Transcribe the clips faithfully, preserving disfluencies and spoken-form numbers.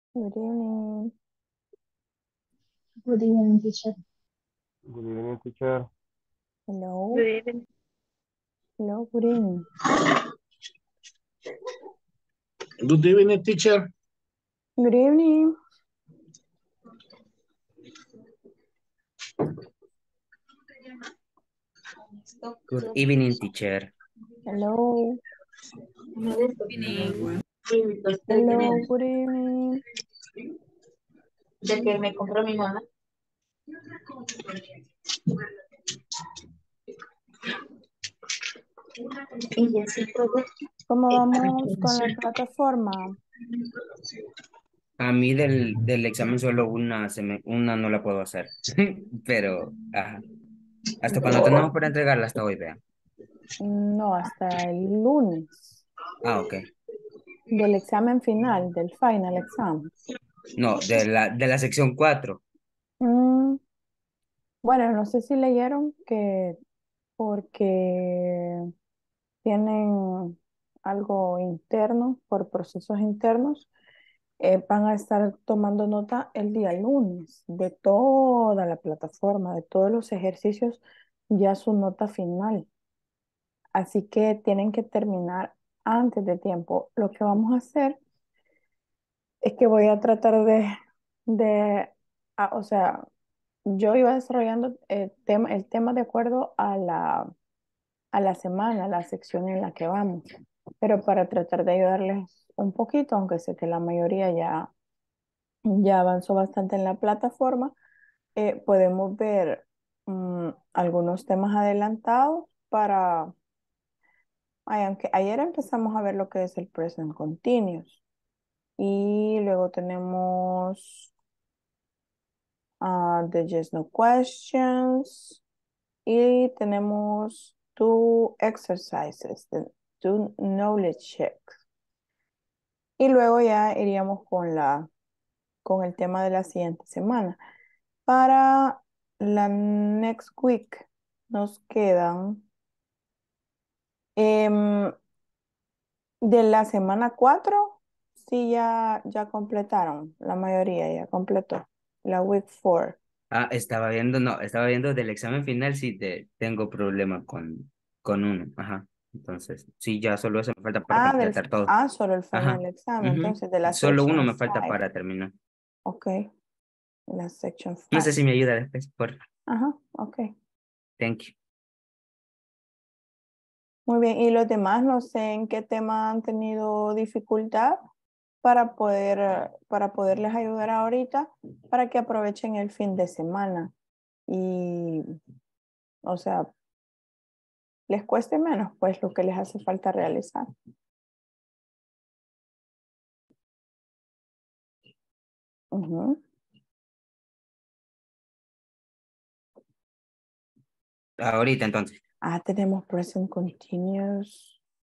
Good evening. Good evening, teacher. Good evening, teacher. Hello. Good evening. Hello, good evening. Good evening, teacher. Good evening. Good evening, teacher. Hello. Evening. Hello, good evening. De que me compró mi mamá. Y así todo. ¿Cómo vamos con la plataforma? A mí del, del examen solo una, se me, una no la puedo hacer, pero ajá. Hasta cuando tenemos para entregarla hasta hoy, vean. No, hasta el lunes Ah, ok. del examen final, del final exam. No, de la, de la sección cuatro. Mm, bueno, no sé si leyeron que porque tienen algo interno, por procesos internos, eh, van a estar tomando nota el día lunes de toda la plataforma, de todos los ejercicios, ya su nota final. Así que tienen que terminar antes de tiempo. Lo que vamos a hacer es que voy a tratar de, de ah, o sea, yo iba desarrollando el tema, el tema de acuerdo a la, a la semana, a la sección en la que vamos, pero para tratar de ayudarles un poquito, aunque sé que la mayoría ya, ya avanzó bastante en la plataforma, eh, podemos ver mm, algunos temas adelantados para, ay, aunque ayer empezamos a ver lo que es el present continuous y luego tenemos ah, the yes no questions y tenemos two exercises, the two knowledge checks. Y luego ya iríamos con la, con el tema de la siguiente semana. Para la next week nos quedan em, de la semana cuatro, sí, ya, ya completaron, la mayoría ya completó. La week four. Ah, estaba viendo, no, estaba viendo del examen final, sí te, tengo problema con, con uno. Ajá. Entonces, sí, ya solo eso me falta para Ah, del, completar todo. ah, solo el final Ajá. exam, Ujú. entonces de la Solo uno section me falta five. para terminar. Ok, la section No five. sé si me ayuda después, por Ajá, ok. thank you. Muy bien, y los demás no sé en qué tema han tenido dificultad para poder, eh, para poderles ayudar ahorita, para que aprovechen el fin de semana y, o sea, les cueste menos, pues lo que les hace falta realizar. Ujú. Ahorita entonces. Ah, tenemos present continuous.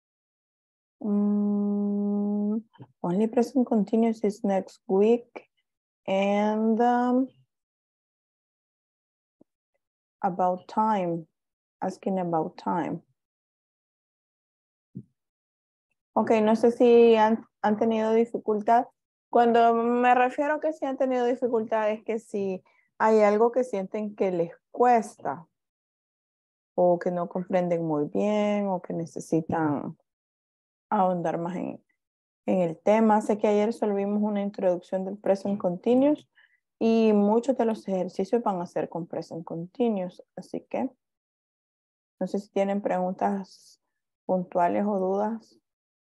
Mm, only present continuous is next week. And um, about time, asking about time. Ok, no sé si han, han tenido dificultad. Cuando me refiero a que si han tenido dificultad es que si hay algo que sienten que les cuesta o que no comprenden muy bien o que necesitan ahondar más en, en el tema. Sé que ayer solo vimos una introducción del present continuous y muchos de los ejercicios van a ser con present continuous. Así que no sé si tienen preguntas puntuales o dudas.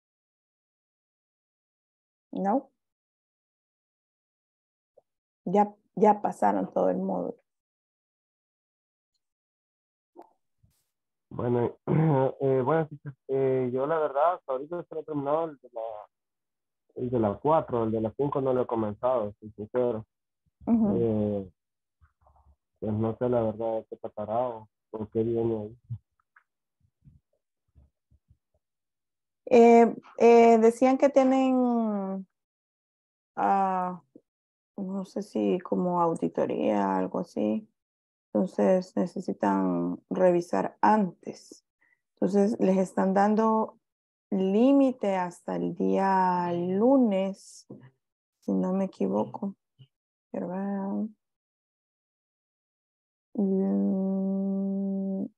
¿No? Ya, ya pasaron todo el módulo. Bueno, eh, bueno, teacher, eh, yo la verdad, hasta ahorita solo he terminado el de la, el de la cuatro, el de la cinco no lo he comenzado, soy sincero. Ujú. Eh, pues no sé la verdad de qué tratará o por qué viene ahí. Eh, eh, decían que tienen, ah, no sé si como auditoría, algo así. Entonces necesitan revisar antes. Entonces les están dando límite hasta el día lunes si no me equivoco. Quiero ver. Mm,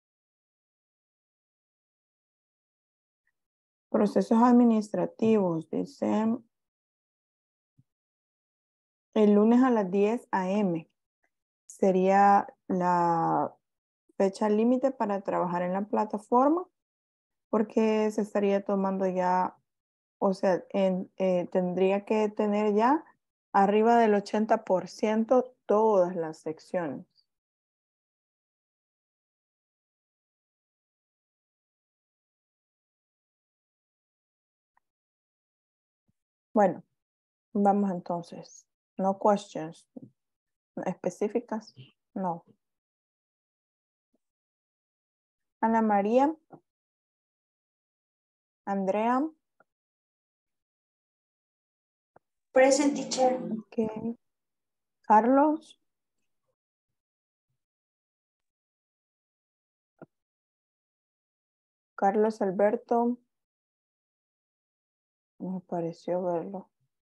procesos administrativos, dicen el lunes a las diez a m sería la fecha límite para trabajar en la plataforma, porque se estaría tomando ya, o sea, en, eh, tendría que tener ya arriba del ochenta por ciento todas las secciones. Bueno, vamos entonces. No questions específicas. No. Ana María. Andrea. Present, teacher. Okay. Carlos. Carlos Alberto. No me pareció verlo.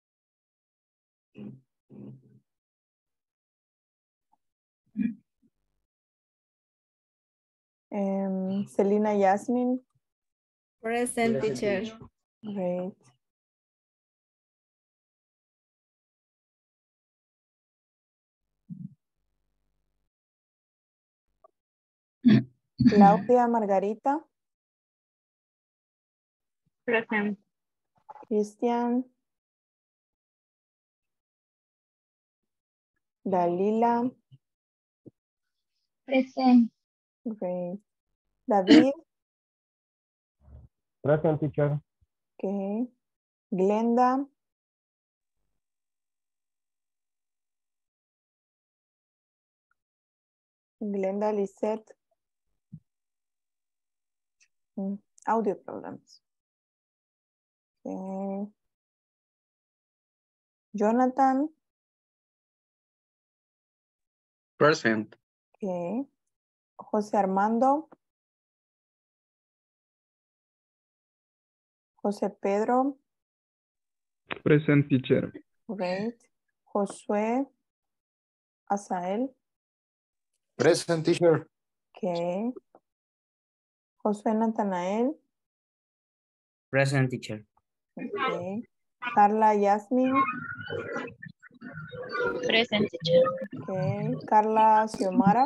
Um, Celina Yasmin. Present, teacher. Great. Claudia Margarita. Present. Cristian. Dalila. Present. Great. David. Present, teacher. Okay. Glenda. Glenda Lisette. Mm, audio problems. Okay. Jonathan. Present. Okay. José Armando. José Pedro. Present, teacher. Great. Josué Asael. Present, teacher. Okay. Josué Natanael. Present, teacher. Okay. Carla Yasmin. Present, teacher. Okay. Carla Xiomara.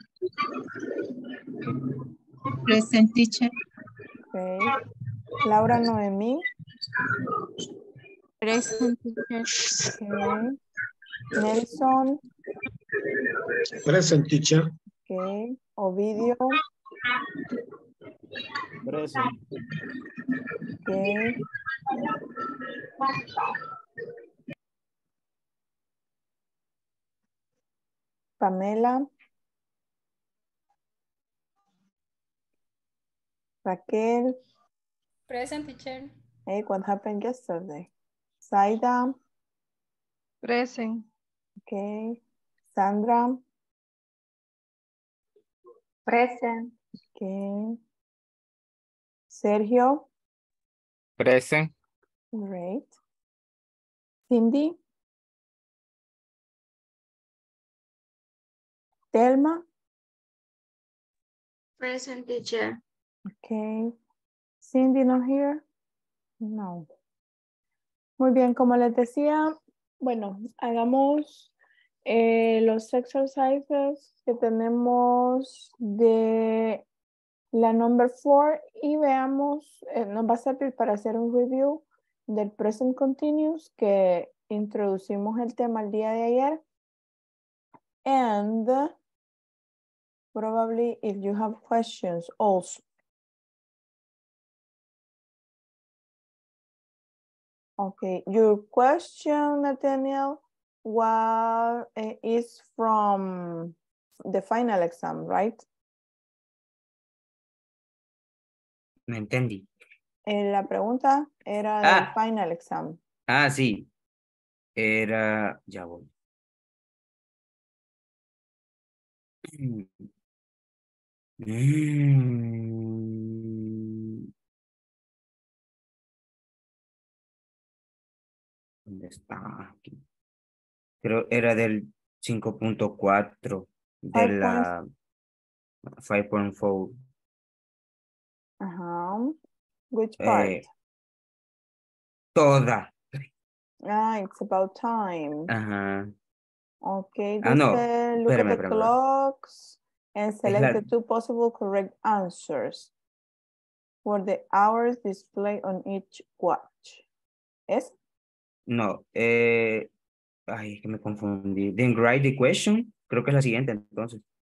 Present, teacher. Okay. Laura Noemí. Present, teacher. Okay. Nelson. Present, teacher. Okay. Ovidio. Present. Okay. Pamela. Raquel. Present, teacher. Hey, what happened yesterday? Saida. Present. Okay. Sandra. Present. Okay. Sergio. Present. Great. Cindy. Telma. Present, teacher. Okay. Cindy not here? No. Muy bien, como les decía, bueno, hagamos eh, los exercises que tenemos de la number four y veamos, eh, nos va a servir para hacer un review del present continuous que introducimos el tema el día de ayer. And probably if you have questions also. Okay, your question, Nathaniel, what uh, is from the final exam, right? Me entendí. Eh, la pregunta era del Ah. final exam. Ah, sí. Era, ya voy. Mm. ¿Dónde está? Aquí. Creo era del cinco punto cuatro de Five points. la cinco punto cuatro. Ajá. Which part? Eh, toda. Ah, it's about time. Ajá. Okay, Ah, no. dice, look at Espérame, the espérame. clocks and Es select la, the two possible correct answers for the hours displayed on each watch. ¿Es? no. Eh, ay, es que me confundí. Then write the question. Creo que es la siguiente, entonces.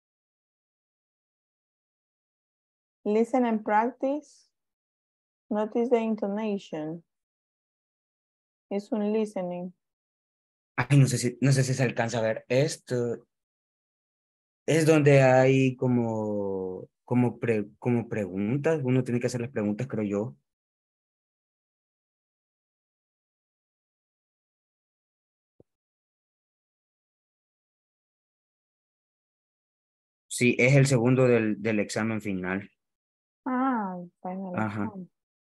Listen and practice. Notice the intonation. Es un listening. Ay, no sé si, no sé si se alcanza a ver esto. Es donde hay como, como, pre- como preguntas. Uno tiene que hacer las preguntas, creo yo. Sí, es el segundo del, del examen final. Ah, final Ajá. exam.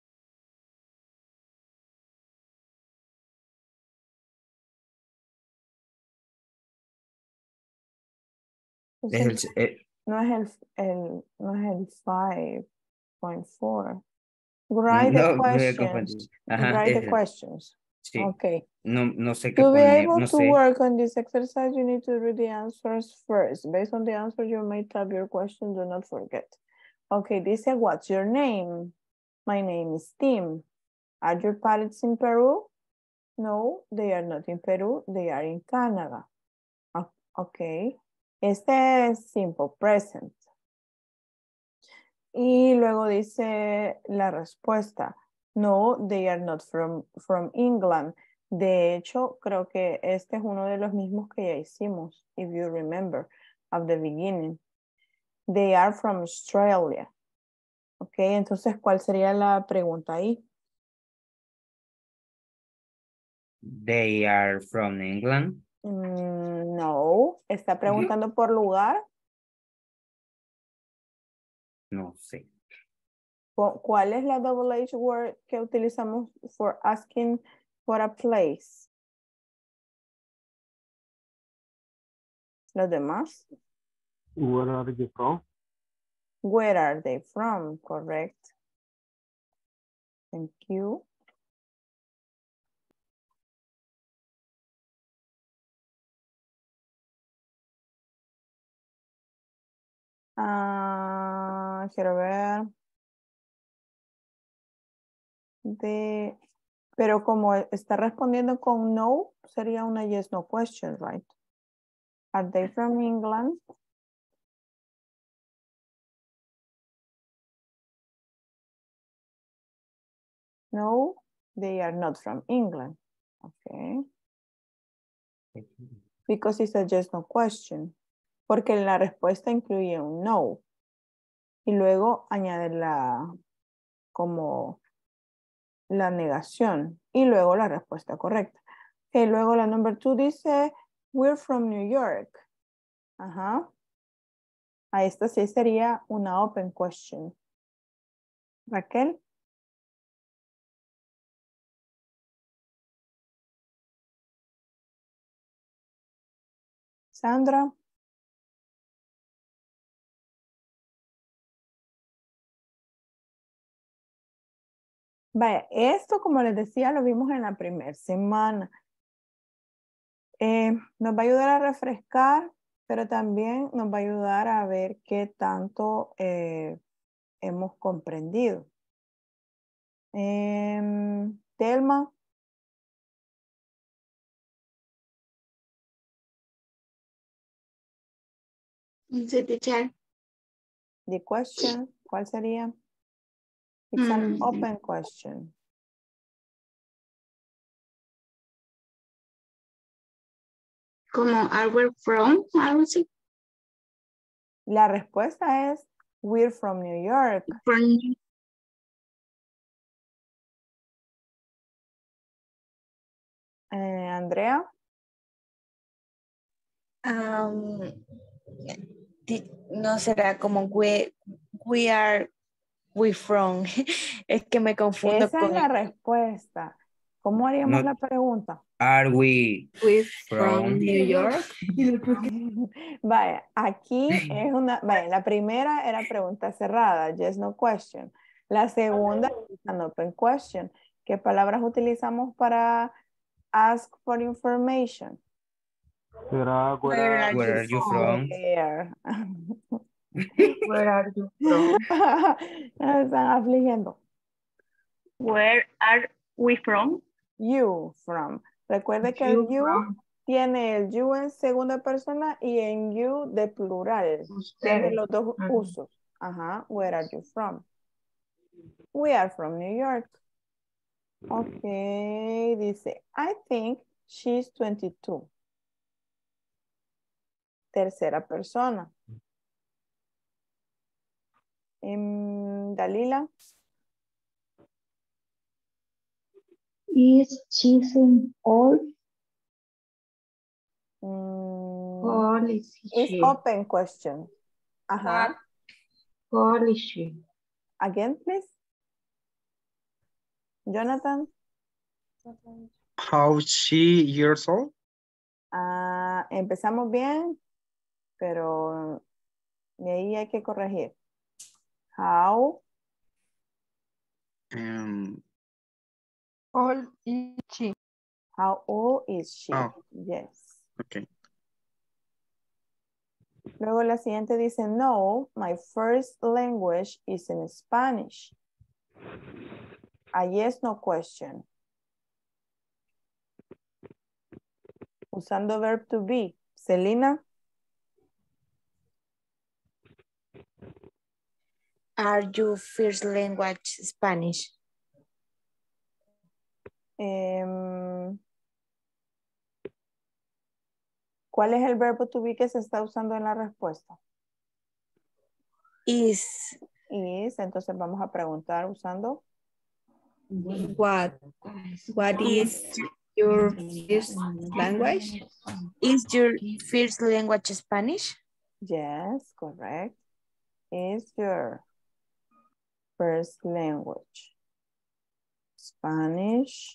Es el, Entonces, eh, no es el, el, no es el five point four. Write the no, me confundí. questions. Ajá, Write the ese. questions. Sí. Okay. No, no sé qué To be poner, able no to sé. work on this exercise, you need to read the answers first. Based on the answer, you may type your question. Do not forget. Okay, dice, what's your name? My name is Tim. Are your parents in Peru? No, they are not in Peru. They are in Canada. O- Okay. Este es simple present. Y luego dice la respuesta. No, they are not from, from England. De hecho, creo que este es uno de los mismos que ya hicimos, if you remember, at the beginning. They are from Australia. Ok, entonces, ¿cuál sería la pregunta ahí? They are from England. Mm, no, está preguntando por lugar. No sé. Cu- ¿Cuál es la double H word que utilizamos for asking for a place? ¿Los demás? Where are you from? Where are they from? Correct. Thank you. Ah, quiero ver. De, pero como está respondiendo con no, sería una yes no question, right? Are they from England? No, they are not from England. Okay. Because it's a yes no question. Porque la respuesta incluye un no. Y luego añade la como la negación. Y luego la respuesta correcta. Okay, luego la number two dice, we're from New York. Ajá. A esta sí sería una open question. Raquel. Sandra. Vaya, esto como les decía lo vimos en la primera semana. Eh, nos va a ayudar a refrescar, pero también nos va a ayudar a ver qué tanto eh, hemos comprendido. Eh, Telma. Sí, teacher. The question, ¿cuál sería? It's an Mm, open question. como are we from, algo así. La respuesta es, we're from New York. From, Eh, Andrea. Um, di- no será como we, we are we from. Es que me confundo Esa es con la el. respuesta. ¿Cómo haríamos No- la pregunta? Are we We from? from New York. Vaya, aquí es una, vaya, la primera era pregunta cerrada, yes, no question. La segunda es an open question. ¿Qué palabras utilizamos para ask for information? Será Where where are Where you are you from? from? Where. Where are you from? Me están afligiendo. Where are we from? You from. Recuerde que You el you from. tiene el you en segunda persona y en you de plural. Tiene Ustedes. los dos Ujú. usos. Ajá. Where are you from? We are from New York. Ok, dice, I think she's twenty-two. Tercera persona. Em, Dalila. Is she old? Mm, How old is it's she? open question. Ajá. How old is she? Again, please. Jonathan. How she years old? Ah, empezamos bien, pero de ahí hay que corregir. How Um, Old is she? how old is she? Oh. Yes. okay. Luego la siguiente dice, no, my first language is in Spanish. A yes, no question. Usando verb to be. Celina. Are your first language Spanish? em, ¿Cuál es el verbo to be que se está usando en la respuesta? Is Is, entonces vamos a preguntar usando. What what is your first language? is your first language Spanish? Yes, correct. Is your first language Spanish?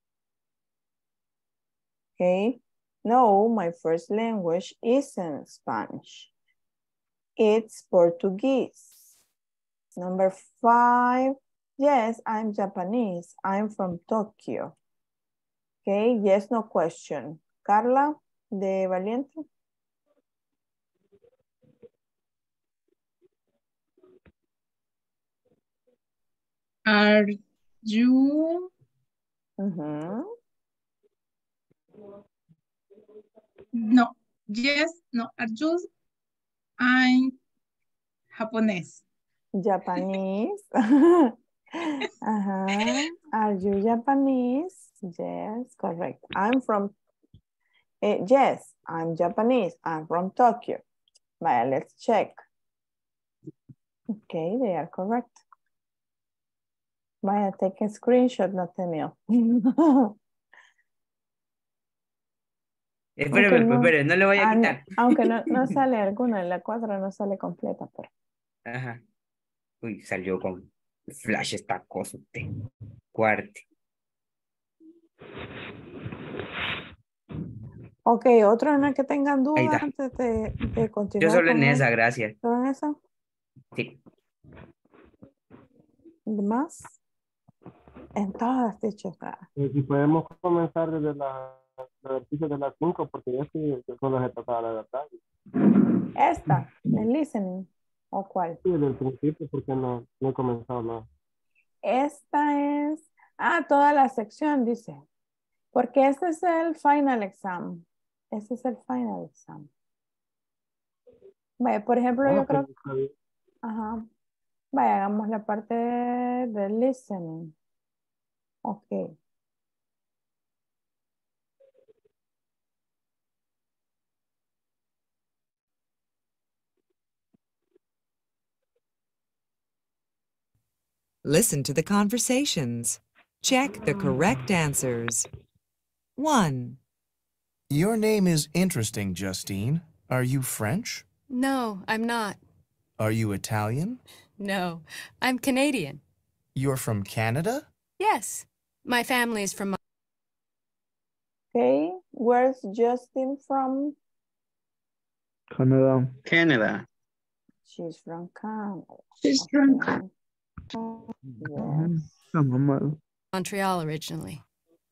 Okay. No, my first language isn't Spanish. It's Portuguese. Number five. Yes, I'm Japanese. I'm from Tokyo. Okay, yes, no question. Carla, de Valiente. Are you? Uh-huh. No. Yes. No. Are you? I'm Japanese. Japanese. uh-huh. Are you Japanese? Yes, correct. I'm from, uh, yes, I'm Japanese. I'm from Tokyo. Vaya, let's check. Okay, they are correct. Vaya, take a screenshot, no te mío. Espérame, Aunque no, espérame, no le voy a ah, no, quitar. aunque no, no sale alguna, en la cuatro no sale completa, pero. Ajá. Uy, salió con flash esta cosa usted. Cuarte. Ok, otro en el que tengan Ahí dudas está. antes de, de Yo continuar solo con en él. esa, gracias. ¿Solo en eso? Sí. ¿Más? En todas, dicho. Eh, si podemos comenzar desde la, el ejercicio de las cinco, porque ya sí, solo se tocaba la verdad. Esta, el listening, ¿o cuál? Sí, desde el principio, porque no, no he comenzado nada. Esta es, ah, toda la sección, dice. Porque este es el final exam. Este es el final exam. Vaya, por ejemplo, Ah, yo ok, creo, está bien. ajá. Vaya, hagamos la parte de, de listening. Ok. Listen to the conversations. Check the correct answers. One. Your name is interesting, Justine. Are you French? No, I'm not. Are you Italian? No, I'm Canadian. You're from Canada? Yes, my family is from Where's Justin from? Canada. Canada. She's from Canada. She's from Canada. Yes. Está mamado. Montreal originally.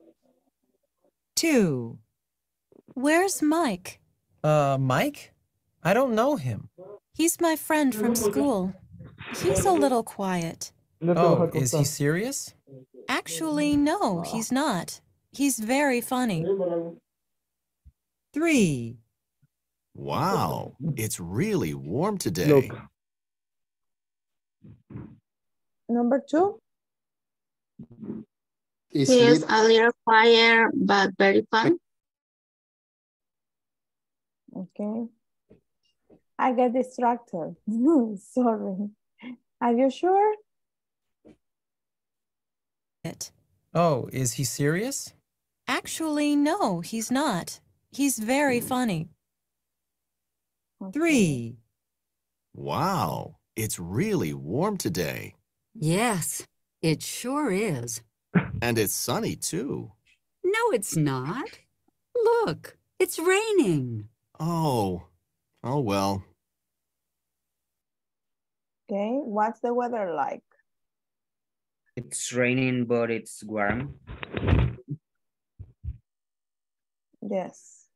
Two. Where's Mike? Uh, Mike? I don't know him. He's my friend from school. He's a little quiet. Oh, is he serious? Actually, no, he's not. He's very funny. Three. Wow, it's really warm today. Look. Number two. He is a little quiet, but very fun. Okay. I get distracted. Sorry. Are you sure? It. Oh, is he serious? Actually, no, he's not. He's very funny. Three. Wow, it's really warm today. Yes, it sure is. And it's sunny too. No, it's not. Look, it's raining. Oh, oh well. Okay, what's the weather like? It's raining, but it's warm. Yes.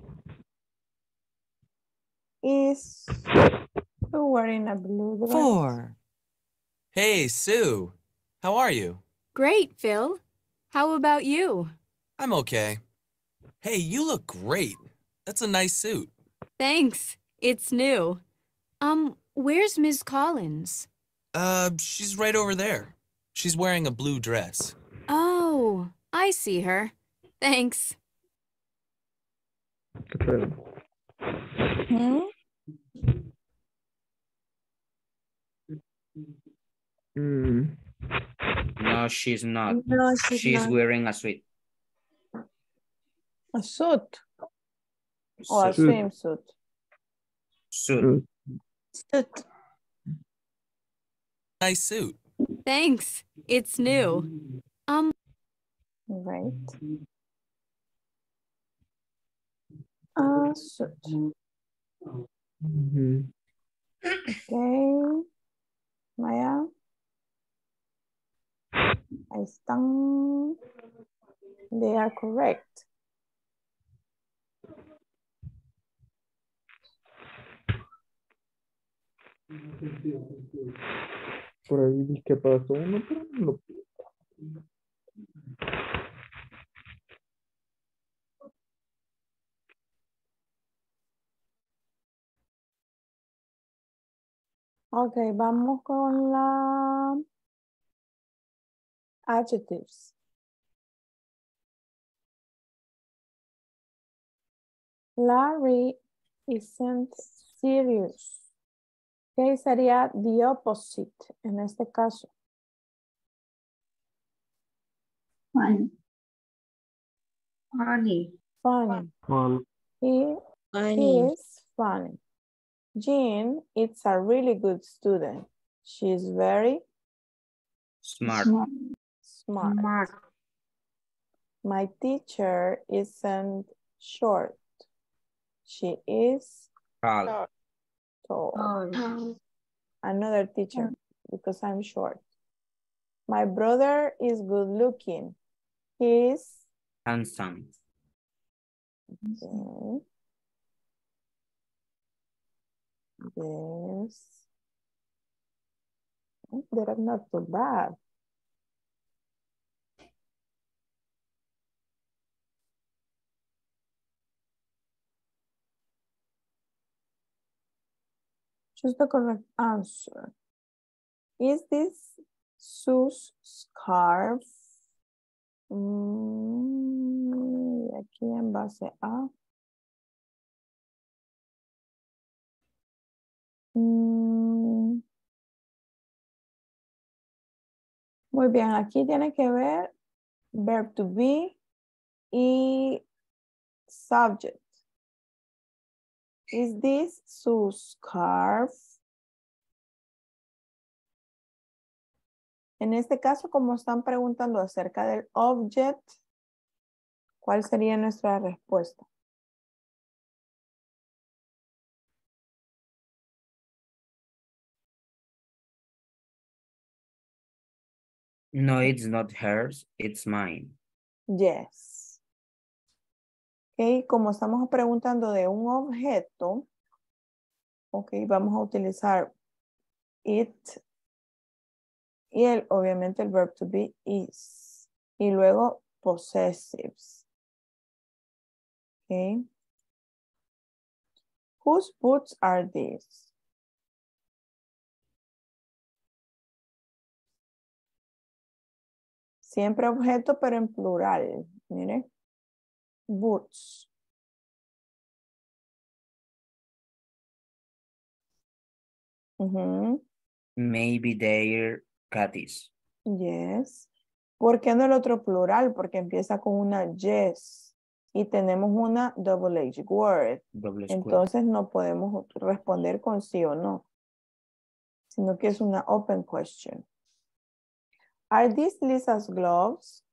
Is Sue wearing a blue dress? Four. Hey, Sue. How are you? Great, Phil. How about you? I'm okay. Hey, you look great. That's a nice suit. Thanks. It's new. Um, where's Miss Collins? Uh, she's right over there. She's wearing a blue dress. Oh, I see her. Thanks. Hmm? Mm. No, she's not. No, she's she's not. wearing a suit. A suit? Or a Suit. swimsuit? Suit. Suit. Nice suit. Thanks. It's new. Um, Right. A suit. Mm-hmm. Okay. Maya. Ahí están. They are correct. Por ahí vi que pasó uno, pero no lo pude. Ok, vamos con la adjectives. Larry isn't serious. ¿Qué sería the opposite en este caso? Funny. Funny. Funny. Fun. He Funny. is funny. Jean is a really good student. She's very Smart. Smart. smart. Smart. My teacher isn't short. She is Tall. tall. Oh. Another teacher because I'm short. My brother is good looking. He is Handsome. okay. Yes. They're not too bad. Choose the correct answer. Is this Sue's scarf? Mm, y aquí en base a. Mm, muy bien, aquí tiene que ver verb to be y subject. Is this Sue's scarf? En este caso, como están preguntando acerca del object, ¿Cuál sería nuestra respuesta? No, it's not hers, it's mine. Yes. Ok, como estamos preguntando de un objeto, ok, vamos a utilizar it y el, obviamente el verb to be is. Y luego possessives. Ok. Whose boots are these? Siempre objeto, pero en plural. Mire. Boots. Uh-huh. Maybe they're catties. Yes. ¿Por qué no el otro plural? Porque empieza con una yes. Y tenemos una double H word. Double square. Entonces no podemos responder con sí o no. Sino que es una open question. Are these Lisa's gloves?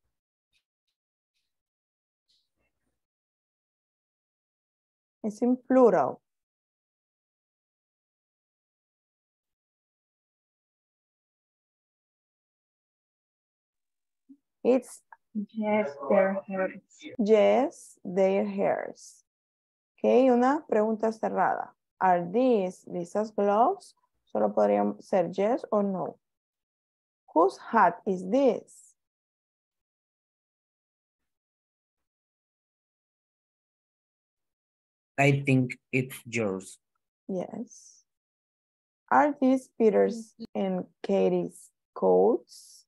Es en plural. It's Yes, their hairs. yes, their hairs. Ok, una pregunta cerrada. Are these Lisa's gloves? Solo podrían ser yes o no. Whose hat is this? I think it's yours. Yes. Are these Peter's and Katie's coats?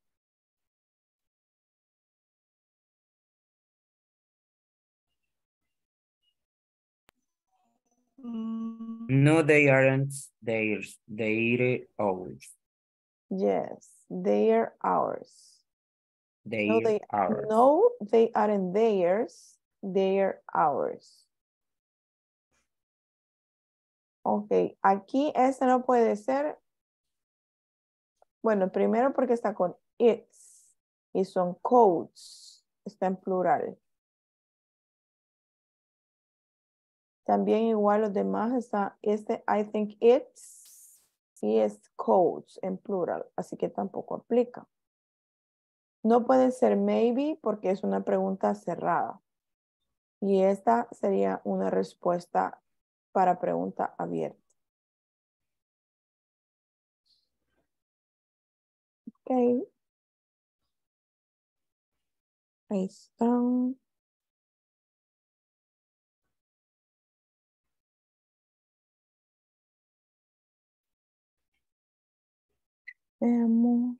No, they aren't theirs. They're ours. Yes, they're ours. They're No, they, ours. no, they aren't theirs. They're ours. Ok, aquí este no puede ser. Bueno, primero porque está con its y son coats. Está en plural. También igual los demás está este I think it's y es coats en plural. Así que tampoco aplica. No puede ser maybe porque es una pregunta cerrada. Y esta sería una respuesta para pregunta abierta. Ok. Ahí están. Veamos.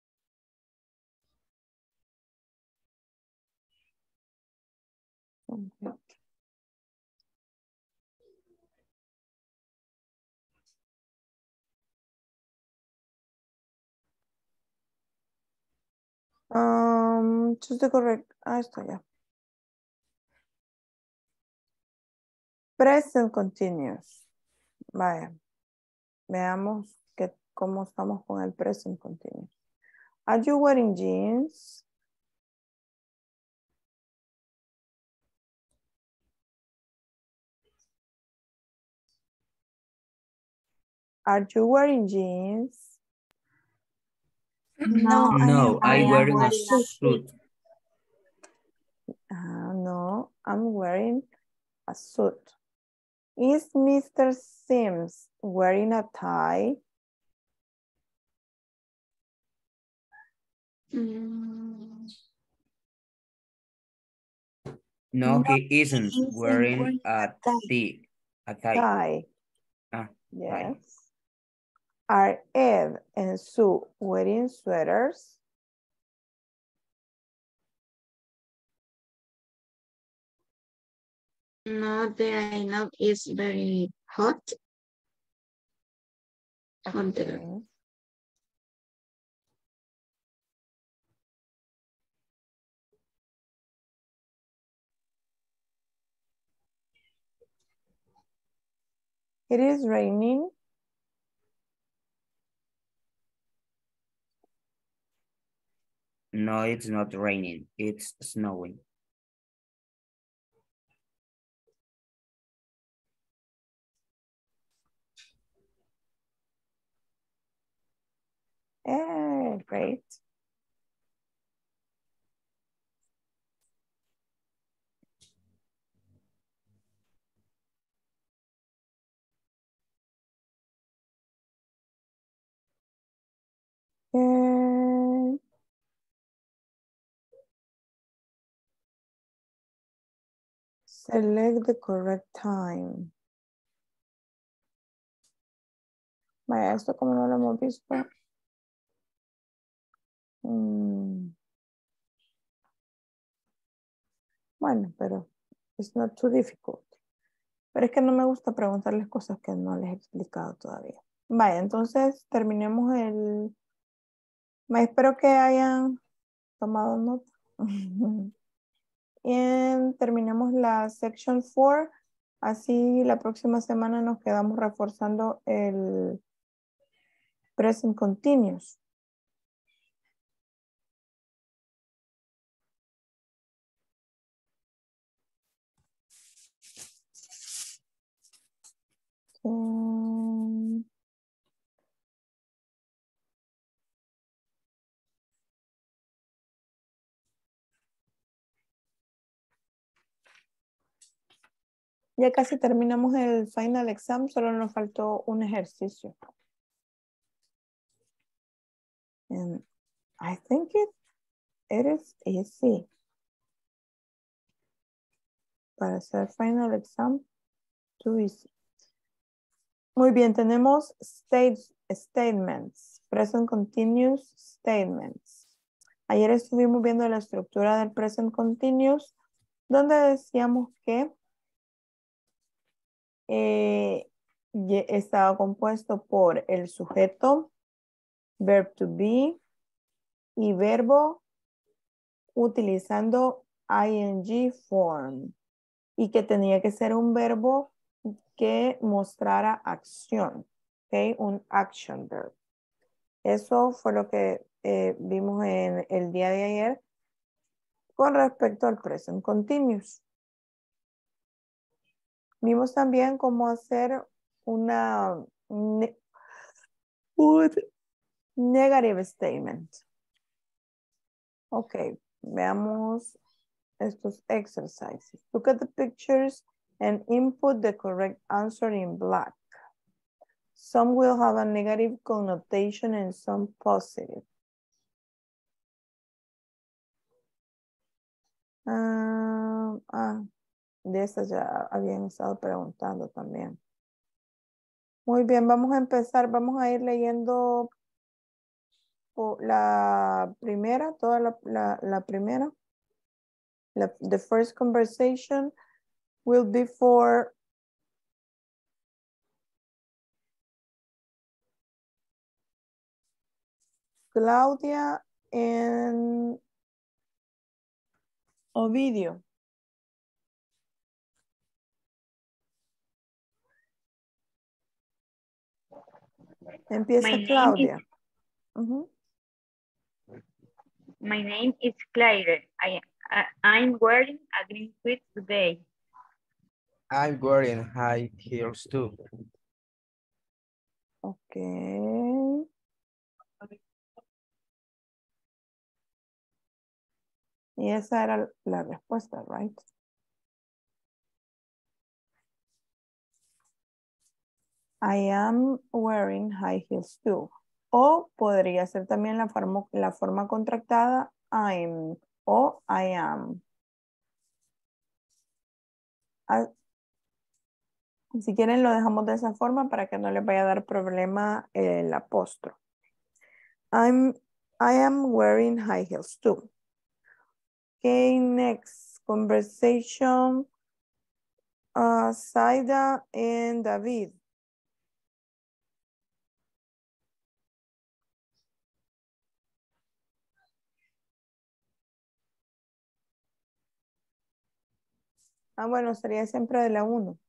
Um, choose the correct. Ah, está ya. Present continuous. Vaya. Veamos que, cómo estamos con el present continuous. Are you wearing jeans? Are you wearing jeans? No, I No, am I'm wearing wearing a a suit. suit. Uh, no, I'm wearing a suit. Is Mister Sims wearing a tie? Mm, No, No, he isn't he isn't wearing wearing a a tie. tie. A tie. Tie. Ah, Yes. tie. Are Ed and Sue wearing sweaters? no, there I know it's very hot. Hot there. Okay. It is raining. No, it's not raining. It's snowing. Eh, great. Eh, select the correct time. Vaya, esto como no lo hemos visto. Mm, bueno, pero it's not too difficult. Pero es que no me gusta preguntarles cosas que no les he explicado todavía. Vaya, entonces terminemos el... Me espero que hayan tomado nota. Y terminemos la section four. Así la próxima semana nos quedamos reforzando el present continuous. Um, ya casi terminamos el final exam, solo nos faltó un ejercicio. And I think it, it is easy. Para hacer final exam, too easy. Muy bien, tenemos state, statements, present continuous statements. Ayer estuvimos viendo la estructura del present continuous, donde decíamos que eh, estaba compuesto por el sujeto, verb to be y verbo utilizando ing form, y que tenía que ser un verbo que mostrara acción, ¿okay? Un action verb. Eso fue lo que eh, vimos en el día de ayer con respecto al present continuous. Vimos también cómo hacer una ne un negative statement. Ok, veamos estos exercises. Look at the pictures and input the correct answer in black. Some will have a negative connotation and some positive. Uh, ah, de esas ya habían estado preguntando también. Muy bien, vamos a empezar. Vamos a ir leyendo la primera, toda la, la, la primera. La, the first conversation will be for Claudia and Ovidio. Empieza My Claudia. Name is, uh-huh. My name is Claire. I, I, I'm wearing a green suit today. I'm wearing high heels too. Okay. Y esa era la respuesta, right? I am wearing high heels too. O podría ser también la forma, la forma contractada I'm o I am. Ah, si quieren lo dejamos de esa forma para que no les vaya a dar problema el apóstrofe. I'm, I am wearing high heels too. Okay, next conversation. Uh, Saida and David. Ah, bueno, sería siempre de la uno.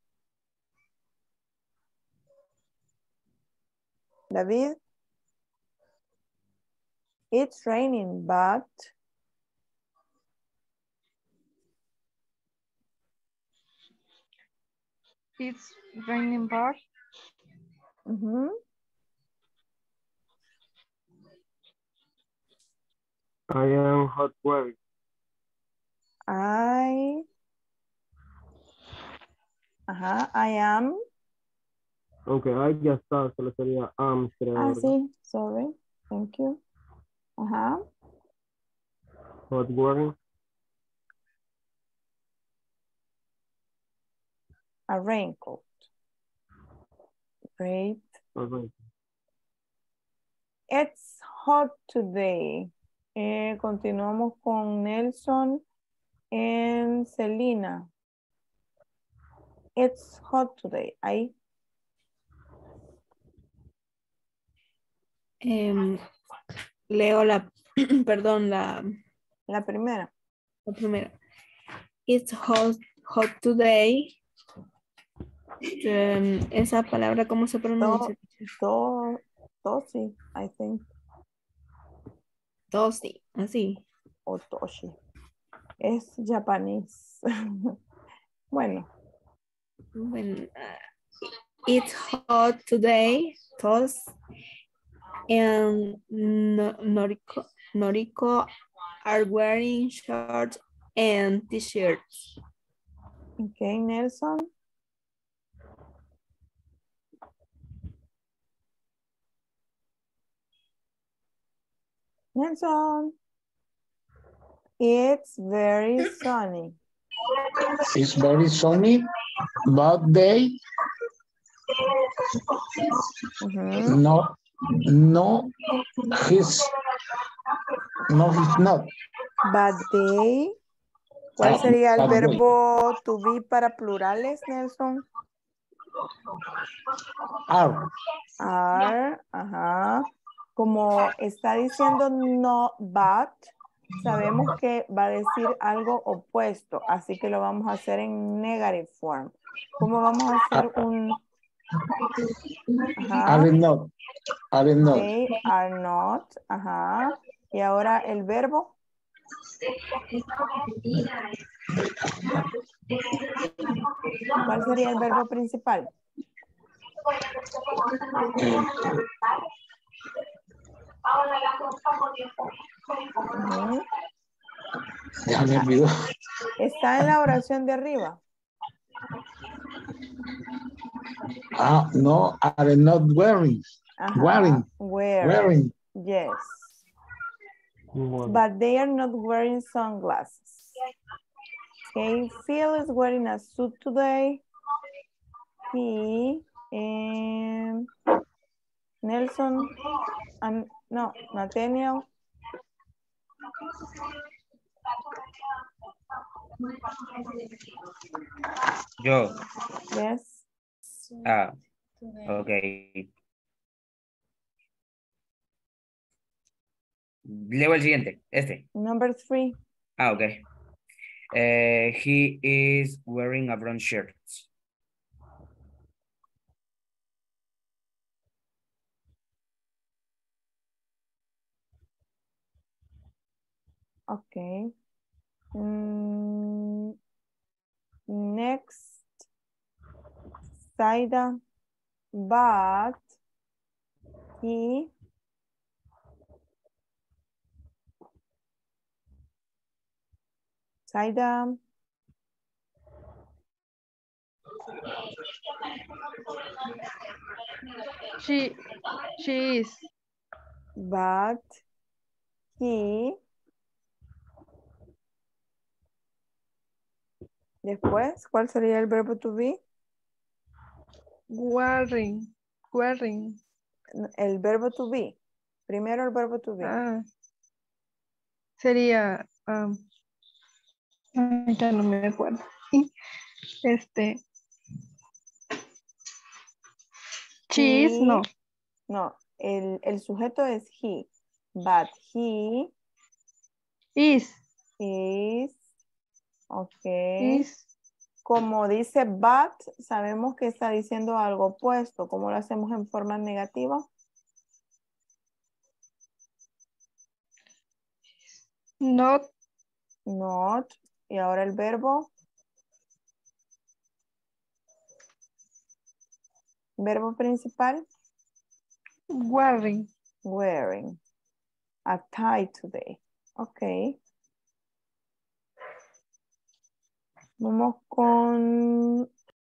David. It's raining, but. It's raining, but. Uh-huh. I am hot wearing. I, ajá, I am. Aunque I ya está, solo sería am, creo. Ah, ¿verdad? sí, sorry. Thank you. Ajá. Hot wearing. A raincoat. Great. Okay. It's hot today. Eh, continuamos con Nelson and Selena. It's hot today. Ahí. Em, leo la, perdón, la, La primera. la primera. It's hot, hot today. Em, esa palabra, ¿cómo se pronuncia? To, toshi, I think. Toshi, así. O toshi. Es japonés. Bueno. Bueno, uh, it's hot today. Tos. And no, Noriko, Noriko are wearing shorts and t-shirts. Okay, Nelson. Nelson. It's very sunny. It's very sunny, but they Mm-hmm. no, no, he's no, he's not. But they. ¿Cuál Ah, sería el but they. verbo to be para plurales, Nelson? Are. Are, ajá. Como está diciendo no, but, sabemos que va a decir algo opuesto, así que lo vamos a hacer en negative form. ¿Cómo vamos a hacer un... Ajá. Are not. Are not. They are not, ajá. Y ahora el verbo. ¿Cuál sería el verbo principal? Uh-huh. Ya me olvidó. Está en la oración de arriba. Ah, no, are not wearing. Ajá. Wearing. Wearing. Wearing. Yes. But they are not wearing sunglasses. Okay, Phil is wearing a suit today. He and Nelson and no, Nathaniel. Yo. Yes. Ah, ok. Leo el siguiente, este. Number three. Ah, ok. Uh, he is wearing a brown shirt. Okay. Mm, next. Saida. But he Saida. She, she is. But he. Después, ¿cuál sería el verbo to be? Wearing, wearing. El verbo to be. Primero el verbo to be. Ah, sería, um, ya no me acuerdo. Este. Cheese, He, no. No, el, el sujeto es he. But he. Is. Is. Ok. Is. Como dice but, sabemos que está diciendo algo opuesto. ¿Cómo lo hacemos en forma negativa? Not. Not. Y ahora el verbo. Verbo principal. Wearing. Wearing. A tie today. Ok. Vamos con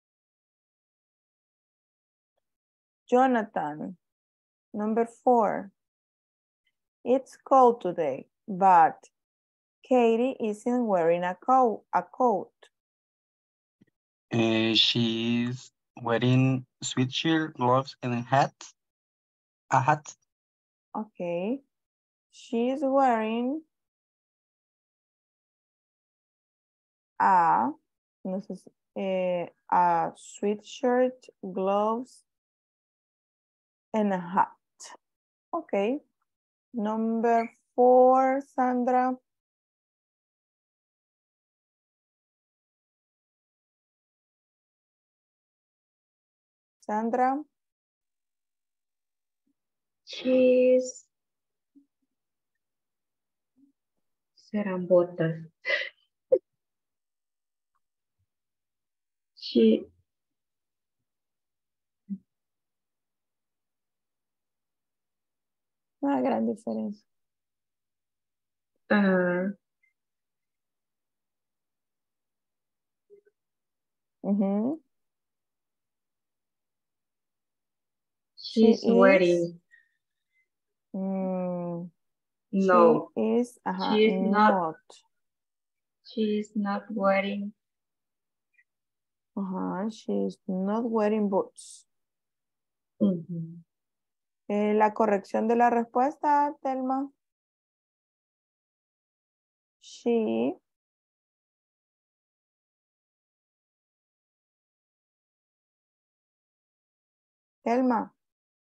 Jonathan. Number four. It's cold today, but Katie isn't wearing a coat. A coat. Uh, she's wearing sweatshirt, gloves, and a hat. A hat. Okay. She's wearing a, no sé, si- eh, a sweatshirt, gloves, and a hat. Okay. Number four, Sandra. Sandra. She's. Serán botas. She. Una gran diferencia. Uh, Mhm. she's She wearing. is. Mm, No. She is. Ajá, She's not. not. She's not wearing. Ajá, she's not wearing boots. Mhm. Eh, la corrección de la respuesta, Telma. She. Telma.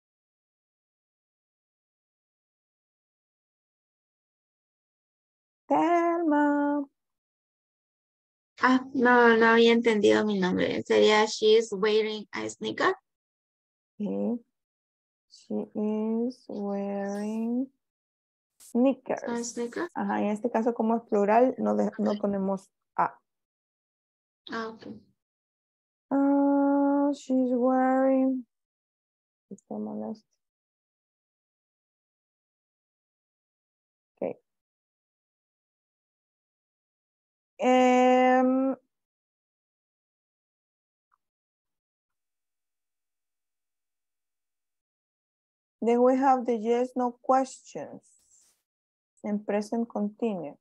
Telma. Ah, no, no había entendido mi nombre. Sería she's wearing a sneaker. Okay. She is wearing ¿Son sneakers. sneakers? Ajá, en este caso como es plural, no, de- no ponemos a. Ah, ok. Ah, she's wearing. Está molesto. Okay. Em, then we have the yes, no questions in present continuous.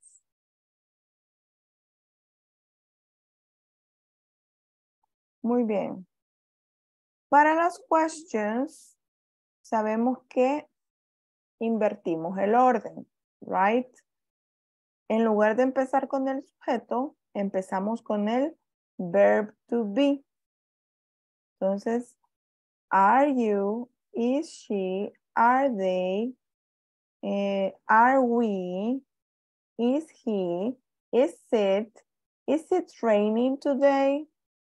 Muy bien. Para las questions, sabemos que invertimos el orden, right? En lugar de empezar con el sujeto, empezamos con el verb to be. Entonces, are you, is she, are they, eh, are we, is he, is it, is it raining today?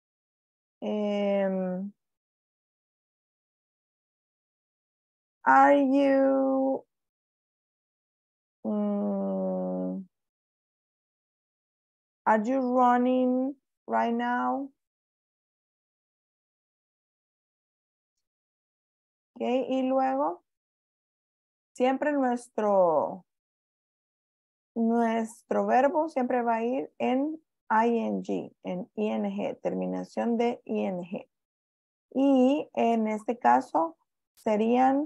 Um, are you, um, are you running right now? Okay, y luego, siempre nuestro, nuestro verbo siempre va a ir en ing, en ing, terminación de ing. Y en este caso serían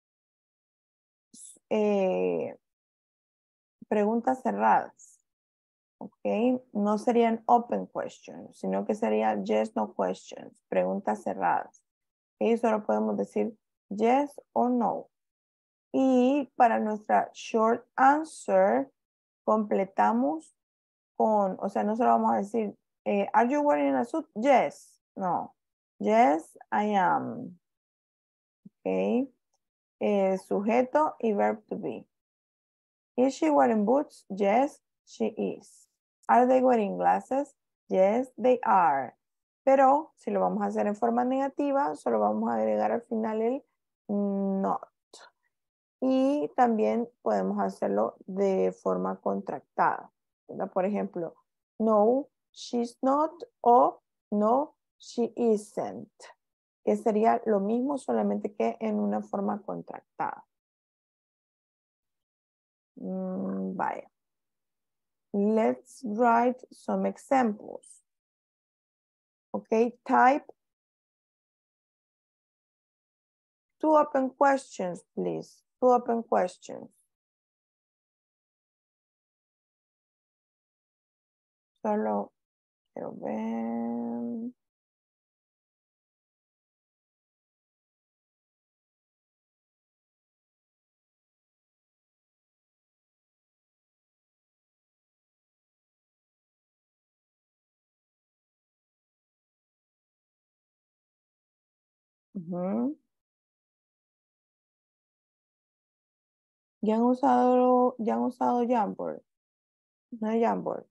eh, preguntas cerradas. Ok, no serían open questions, sino que serían yes, no questions, preguntas cerradas. Y solo podemos decir yes o no. Y para nuestra short answer, completamos con, o sea, no solo vamos a decir, eh, are you wearing a suit? Yes. No. Yes, I am. Ok. Eh, sujeto y verb to be. Is she wearing boots? Yes, she is. Are they wearing glasses? Yes, they are. Pero si lo vamos a hacer en forma negativa, solo vamos a agregar al final el not. Y también podemos hacerlo de forma contractada. ¿Verdad? Por ejemplo, no, she's not o no, she isn't. Que sería lo mismo solamente que en una forma contractada. Mm, vaya. let's write some examples. Okay, type two open questions, please. Two open questions. Solo quiero ver. Ujú. ¿Ya han usado, ya han usado Jamboard? No hay Jamboard.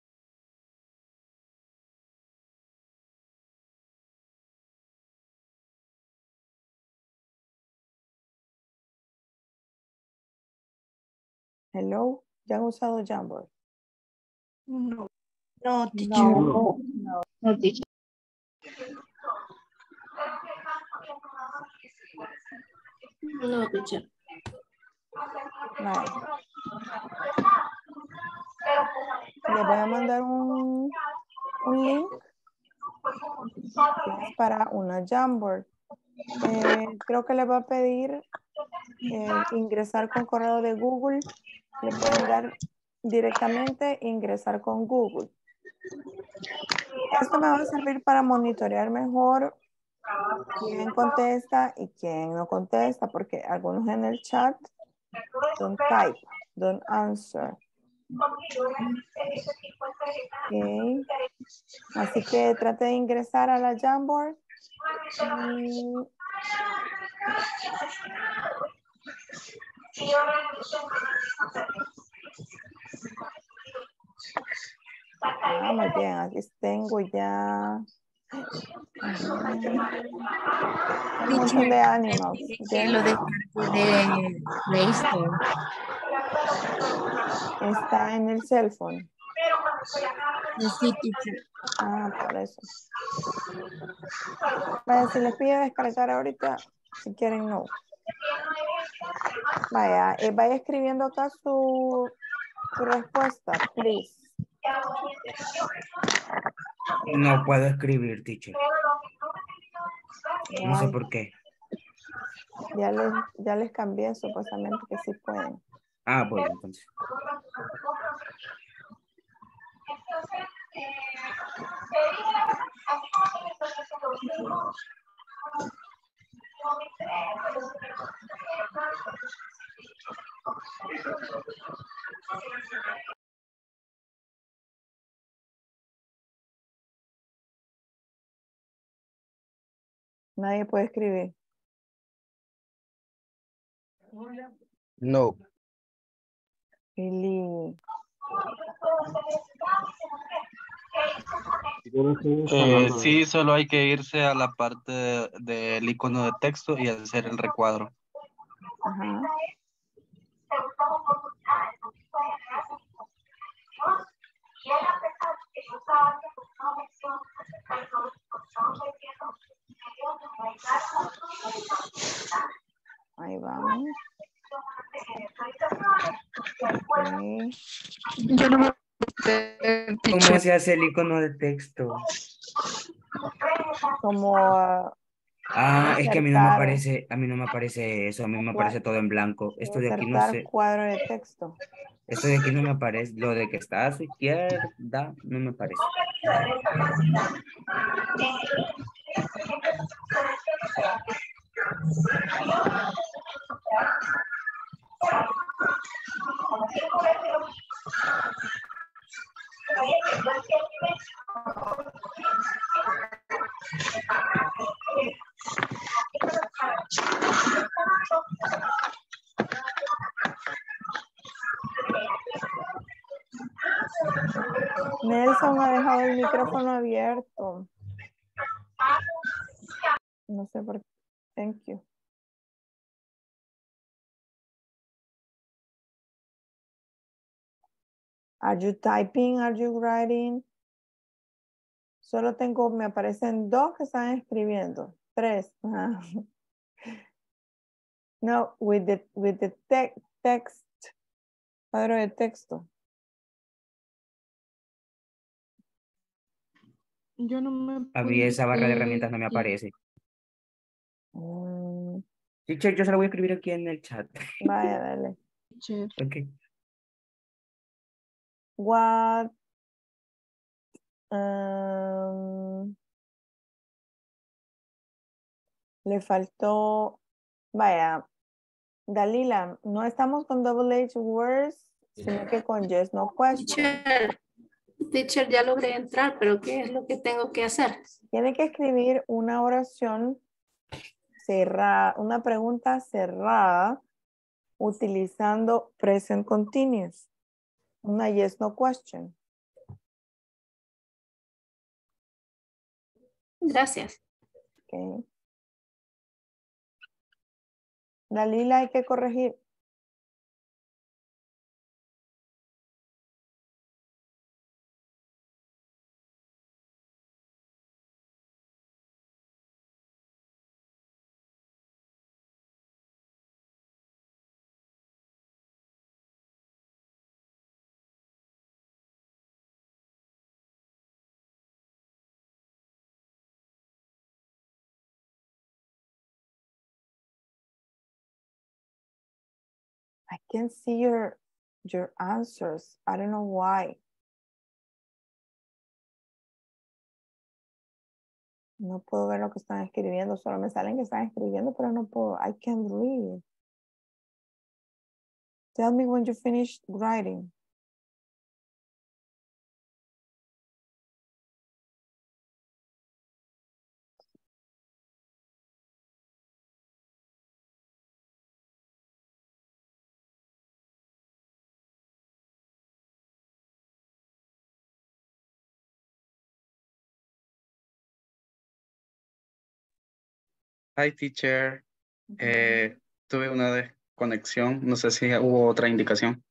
Hello, ¿ya han usado Jamboard? No. No, teacher. No. No, no, teacher. No, teacher. Vale. Les voy a mandar un, un link que es para una Jamboard. Eh, creo que le va a pedir eh, ingresar con correo de Google. Le pueden dar directamente ingresar con Google. Esto me va a servir para monitorear mejor quién contesta y quién no contesta, porque algunos en el chat don't type, don't answer. Okay. Así que trate de ingresar a la Jamboard y ah, muy bien, aquí tengo ya un montón de animals. Que lo descargué de Play Store. Está en el cell phone. Sí, teacher. Ah, por eso. Vaya, si les pide descargar ahorita, si quieren, no. Vaya, eh, vaya escribiendo acá su, su respuesta, please. No puedo escribir, teacher. No sé Why? por qué. Ya les, ya les cambié supuestamente que sí pueden. Ah, bueno, entonces. Nadie puede escribir. No. Really? Eh, sí, solo hay que irse a la parte de- del icono de texto y hacer el recuadro. Ajá. Ahí vamos. Okay. Yo no me ¿Cómo se hace el icono de texto? Como uh, Ah, es que a mí no me insertar, aparece, a mí no me aparece eso, a mí me aparece todo en blanco. Esto de aquí no insertar sé, cuadro de texto. esto de aquí no me aparece, lo de que está a su izquierda no me aparece. Nelson ha dejado el micrófono abierto. No sé por qué. Thank you. Are you typing? Are you writing? Solo tengo, me aparecen dos que están escribiendo. Tres. Ajá. No, with the, with the te text. Cuadro de texto. Yo no me A mí esa barra de herramientas no me aquí. aparece. Mm, Teacher, yo se la voy a escribir aquí en el chat. vaya, dale. Teacher. Ok. What? um, le faltó. Vaya, Dalila, no estamos con double H words, sino que con yes, no question. Teacher, teacher, ya logré entrar, pero ¿qué es lo que tengo que hacer? Tiene que escribir una oración cerrada, una pregunta cerrada utilizando present continuous. Una yes, no question. Gracias. Okay. Dalila, hay que corregir. I can't see your, your answers. I don't know why. No puedo ver lo que están escribiendo. Solo me salen que están escribiendo, pero no puedo. I can't read. Tell me when you finish writing. Hi, teacher. Eh, tuve una desconexión. No sé si hubo otra indicación.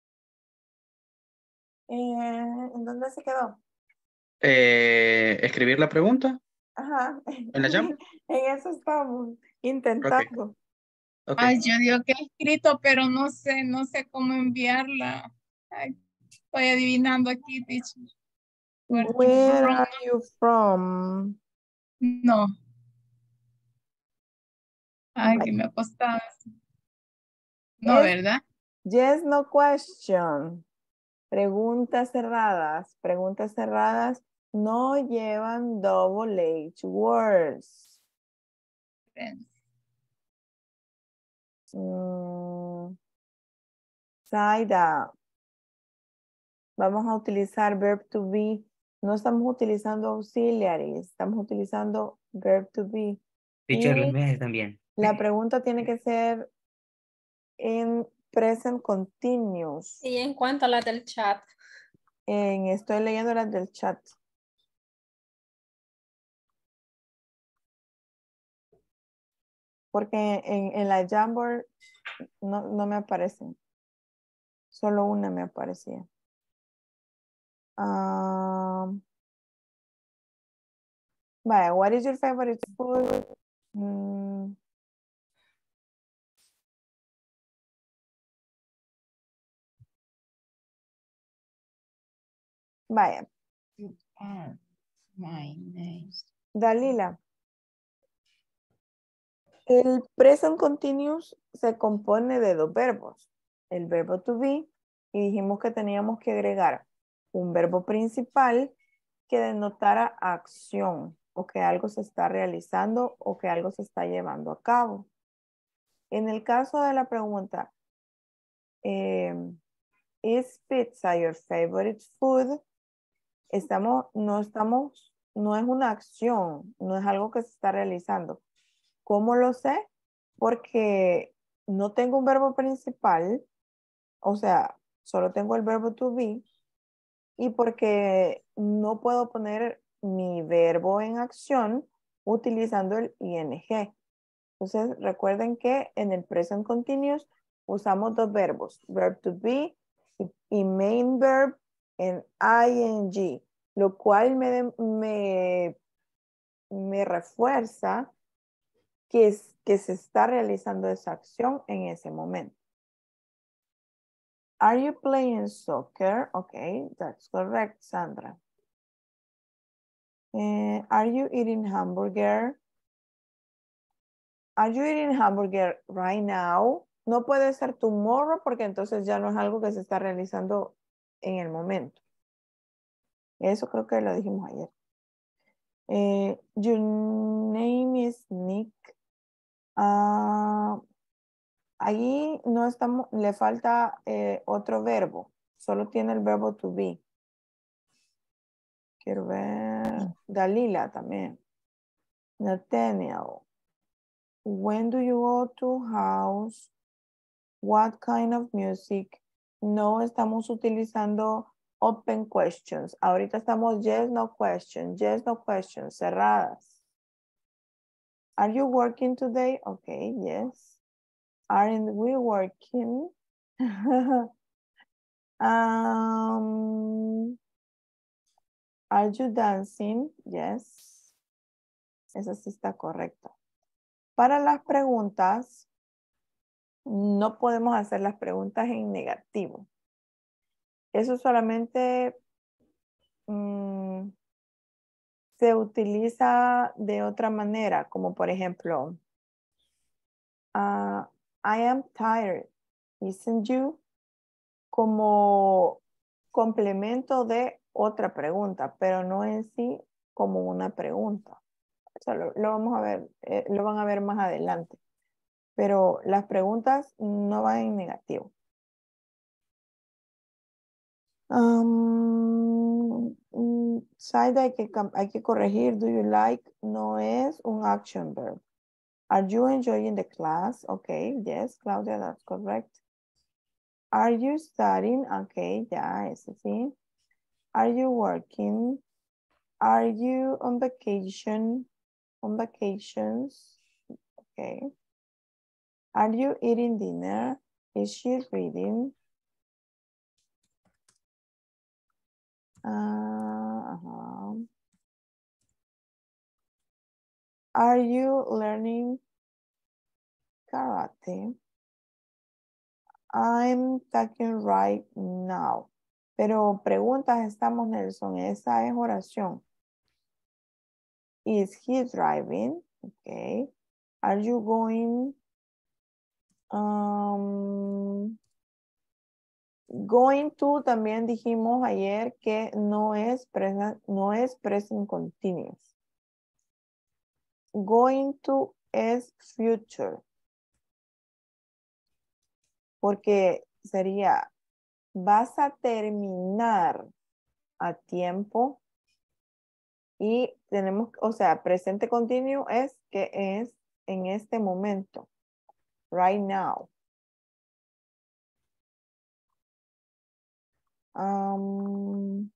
Eh, ¿En dónde se quedó? Eh, ¿escribir la pregunta Ajá. en la Jamboard? En eso estamos intentando. Ok. Ay, yo digo que he escrito, pero no sé, no sé cómo enviarla. Ay, estoy adivinando aquí, teacher. Where are you from? No. Ay, que me ha costado. No, Es ¿verdad? yes, no question. Preguntas cerradas. Preguntas cerradas no llevan double H words. Mm, Saida, vamos a utilizar verb to be. No estamos utilizando auxiliaries, estamos utilizando verb to be. Teacher, Y los meses también. la pregunta tiene que ser en present continuous. Y en cuanto a la del chat. En, estoy leyendo las del chat. Porque en, en la Jamboard no, no me aparecen. Solo una me aparecía. Um, vaya, what is your favorite food? Mm, vaya. Dalila. El present continuous se compone de dos verbos. El verbo to be, y dijimos que teníamos que agregar un verbo principal que denotara acción, o que algo se está realizando o que algo se está llevando a cabo. En el caso de la pregunta, eh, ¿is pizza your favorite food? Estamos, no estamos, no es una acción, no es algo que se está realizando. ¿Cómo lo sé? Porque no tengo un verbo principal, o sea, solo tengo el verbo to be, y porque no puedo poner mi verbo en acción utilizando el ing. Entonces, recuerden que en el present continuous usamos dos verbos, verb to be y, y main verb en ing, lo cual me, me, me refuerza que, es, que se está realizando esa acción en ese momento. Are you playing soccer? Okay, that's correct, Sandra. Eh, are you eating hamburger? Are you eating hamburger right now? No puede ser tomorrow porque entonces ya no es algo que se está realizando en el momento. Eso creo que lo dijimos ayer. Eh, your name is Nick. Uh, ahí no estamos, le falta eh, otro verbo. Solo tiene el verbo to be. Quiero ver. Dalila también. Nathaniel. When do you go to house? What kind of music? No estamos utilizando open questions. Ahorita estamos yes, no question. Yes, no question. Cerradas. Are you working today? Okay, yes. Aren't we working? um, are you dancing? Yes. Esa sí está correcta. Para las preguntas, no podemos hacer las preguntas en negativo. Eso solamente mmm, se utiliza de otra manera, como por ejemplo, uh, I am tired, isn't you? Como complemento de otra pregunta, pero no en sí como una pregunta. Eso lo, lo vamos a ver, eh, lo van a ver más adelante. Pero las preguntas no van en negativo. Um, Saida, hay que, hay que corregir. Do you like? No es un action verb. Are you enjoying the class? Okay, yes, Claudia, that's correct. Are you studying? Okay, ya, ese sí. Are you working? Are you on vacation? On vacations? Okay. Are you eating dinner? Is she reading? Uh, uh-huh. Are you learning karate? I'm talking right now. Pero preguntas estamos, Nelson. Esa es oración. Is he driving? Okay. Are you going? Um, going to también dijimos ayer que no es present, no es present continuous. Going to es future. Porque sería, vas a terminar a tiempo y tenemos, o sea, presente continuo es que es en este momento. Right now. Um,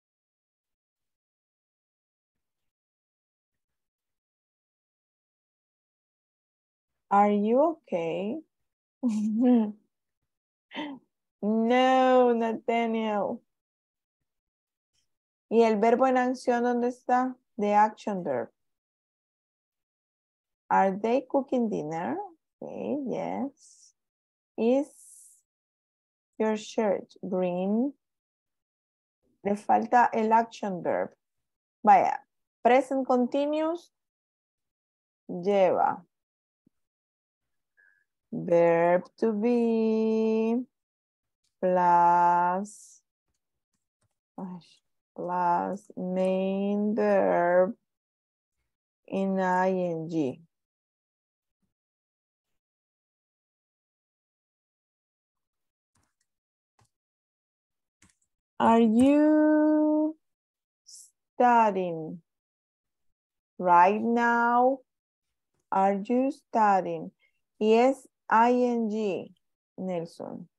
are you okay? No, Nathaniel. ¿Y el verbo en acción dónde está? The action verb. Are they cooking dinner? Okay, yes. Is your shirt green? Le falta el action verb. Vaya, present continuous lleva verb to be plus, plus main verb in ing. Are you studying right now? Are you studying? Y es ing, Nelson.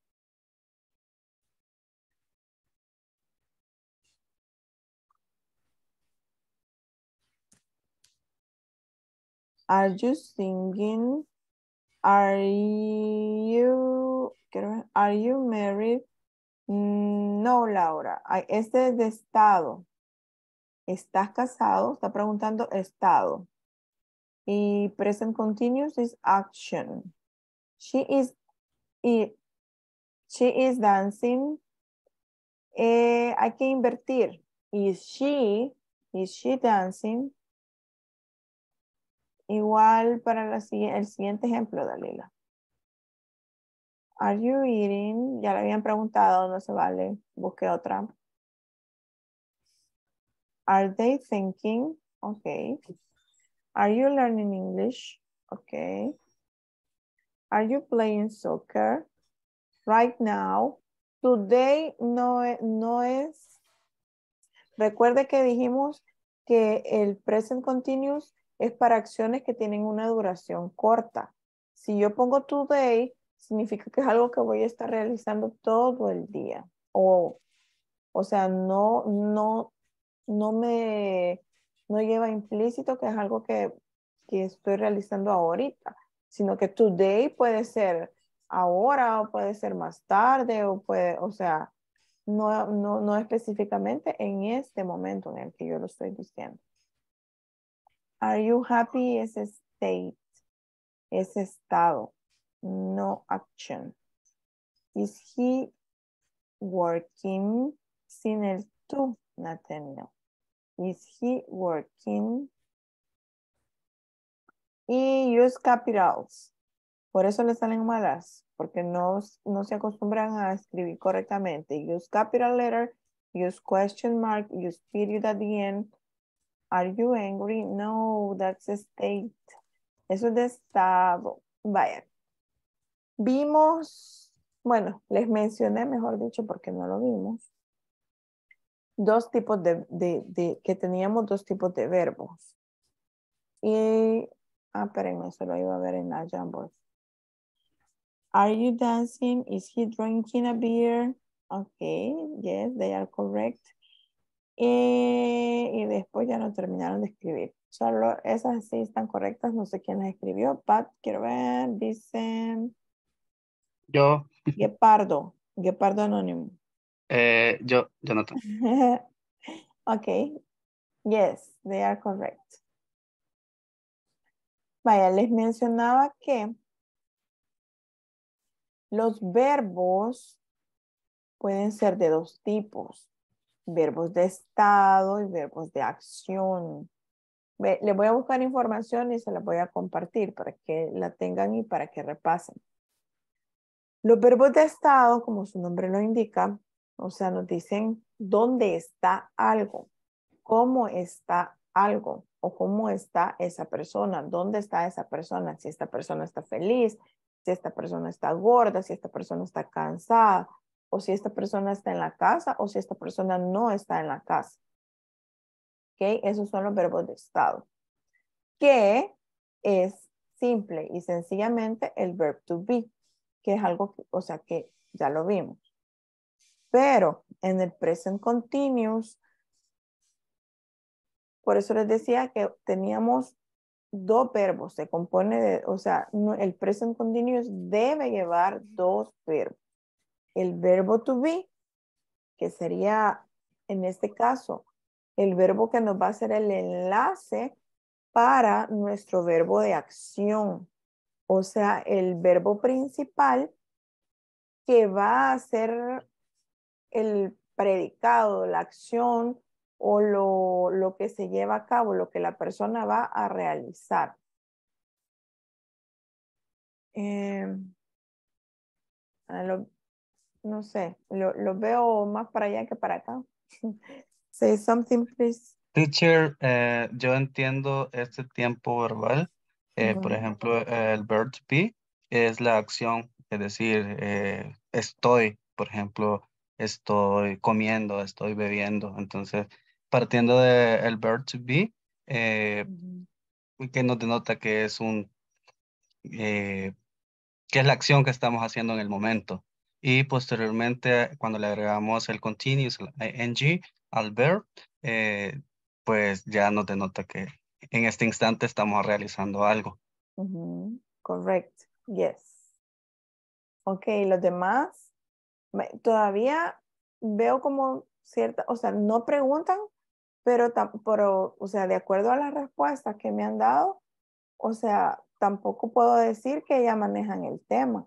Are you singing? Are you, are you married? No, Laura. Este es de estado. ¿Estás casado? Está preguntando estado. Y present continuous is action. She is, she is dancing. Eh, hay que invertir. Is she Is she dancing? Igual para la, el siguiente ejemplo, Dalila. Are you eating? Ya le habían preguntado, no se vale. Busque otra. Are they thinking? Okay. Are you learning English? Okay. Are you playing soccer? Right now. Today no, no es. Recuerde que dijimos que el present continuous es para acciones que tienen una duración corta. Si yo pongo today, significa que es algo que voy a estar realizando todo el día. O, o sea, no, no, no me, no lleva implícito que es algo que, que estoy realizando ahorita, sino que today puede ser ahora o puede ser más tarde o puede, o sea, no, no, no específicamente en este momento en el que yo lo estoy diciendo. Are you happy? Es state, es estado, no action. Is he working? Sin el to, Nathaniel. Is he working? Y use capitals. Por eso le salen malas, porque no, no se acostumbran a escribir correctamente. Use capital letter, use question mark, use period at the end. Are you angry? No, that's a state. Eso es de estado. Vaya. Vimos, bueno, les mencioné, mejor dicho, porque no lo vimos. Dos tipos de, de, de que teníamos dos tipos de verbos. Y, ah, espérenme, se lo iba a ver en la Jamboard. Are you dancing? Is he drinking a beer? Okay, yes, they are correct. Y, y después ya no terminaron de escribir. Solo esas sí están correctas, no sé quién las escribió. Pat, quiero ver, dicen... Yo. Guepardo, Guepardo Anónimo. Eh, yo, Jonathan. Okay, yes, they are correct. Vaya, les mencionaba que los verbos pueden ser de dos tipos. Verbos de estado y verbos de acción. Ve, les voy a buscar información y se la voy a compartir para que la tengan y para que repasen. Los verbos de estado, como su nombre lo indica, o sea, nos dicen dónde está algo, cómo está algo o cómo está esa persona, dónde está esa persona, si esta persona está feliz, si esta persona está gorda, si esta persona está cansada, o si esta persona está en la casa, o si esta persona no está en la casa. ¿Ok? Esos son los verbos de estado. Que es simple y sencillamente el verb to be, que es algo, que, o sea, que ya lo vimos. Pero en el present continuous, por eso les decía que teníamos dos verbos, se compone de, o sea, no, el present continuous debe llevar dos verbos. El verbo to be, que sería en este caso el verbo que nos va a hacer el enlace para nuestro verbo de acción. O sea, el verbo principal que va a ser el predicado, la acción o lo, lo que se lleva a cabo, lo que la persona va a realizar. Eh, lo, no sé, lo, lo veo más para allá que para acá. Say something, please. Teacher, eh, yo entiendo este tiempo verbal. Eh, Uh-huh. Por ejemplo, eh, el verb to be es la acción, es decir, eh, estoy, por ejemplo, estoy comiendo, estoy bebiendo. Entonces, partiendo del verb to be, eh, Uh-huh. que nos denota que es un, eh, que es la acción que estamos haciendo en el momento. Y posteriormente, cuando le agregamos el continuous, el ing al verb, eh, pues ya nos denota que en este instante estamos realizando algo. Uh-huh. Correct. Yes. Ok, los demás, todavía veo como cierta, o sea, no preguntan, pero, pero, o sea, de acuerdo a las respuestas que me han dado, o sea, tampoco puedo decir que ya manejan el tema.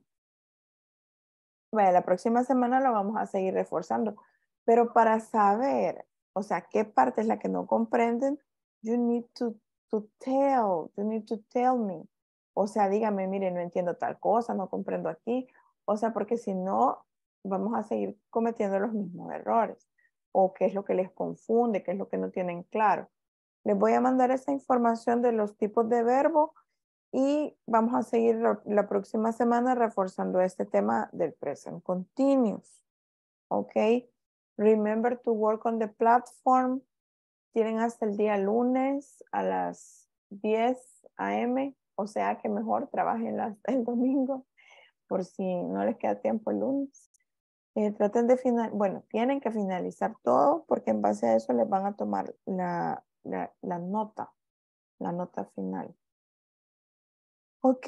Bueno, la próxima semana lo vamos a seguir reforzando, pero para saber O sea, ¿qué parte es la que no comprenden? You need to, to tell, you need to tell me. O sea, dígame, mire, no entiendo tal cosa, no comprendo aquí. O sea, porque si no, vamos a seguir cometiendo los mismos errores. O qué es lo que les confunde, qué es lo que no tienen claro. Les voy a mandar esa información de los tipos de verbo y vamos a seguir la próxima semana reforzando este tema del present continuous. Ok. Remember to work on the platform. Tienen hasta el día lunes a las diez a eme. O sea que mejor trabajen hasta el domingo por si no les queda tiempo el lunes. Eh, traten de final, bueno, tienen que finalizar todo porque en base a eso les van a tomar la, la, la nota, la nota final. Ok.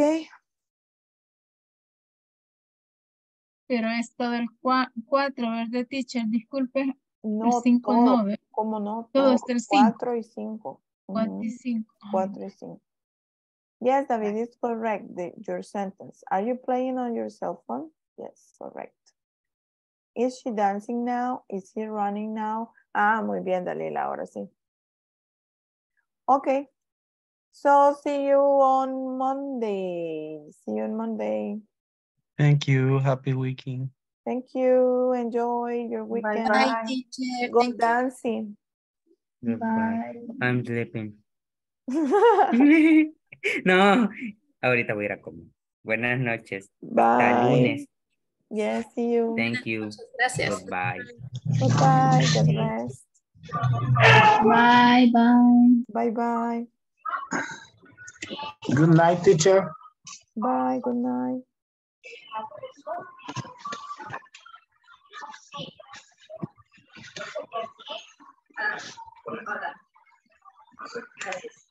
Pero esto del cuatro, ¿verdad, teacher? Disculpe, No, el cinco todo, no. ¿ve? ¿cómo no? Todo Todo, está el cinco. cuatro y cinco. cuatro y cinco. cuatro y cinco. Yes, David, it's correct, the, your sentence. Are you playing on your cell phone? Yes, correct. Is she dancing now? Is he running now? Ah, muy bien, Dalila, ahora sí. Okay. So, see you on Monday. See you on Monday. Thank you. Happy weekend. Thank you. Enjoy your weekend. Bye, teacher. Go Thank you. dancing. Goodbye. I'm sleeping. No, ahorita voy a ir a comer. Buenas noches. Hasta Bye. lunes. Yes, see you. Thank you. Gracias. Goodbye. Goodbye. Get rest. Bye, bye. Bye, bye. Good night, teacher. Bye, good night. Gracias.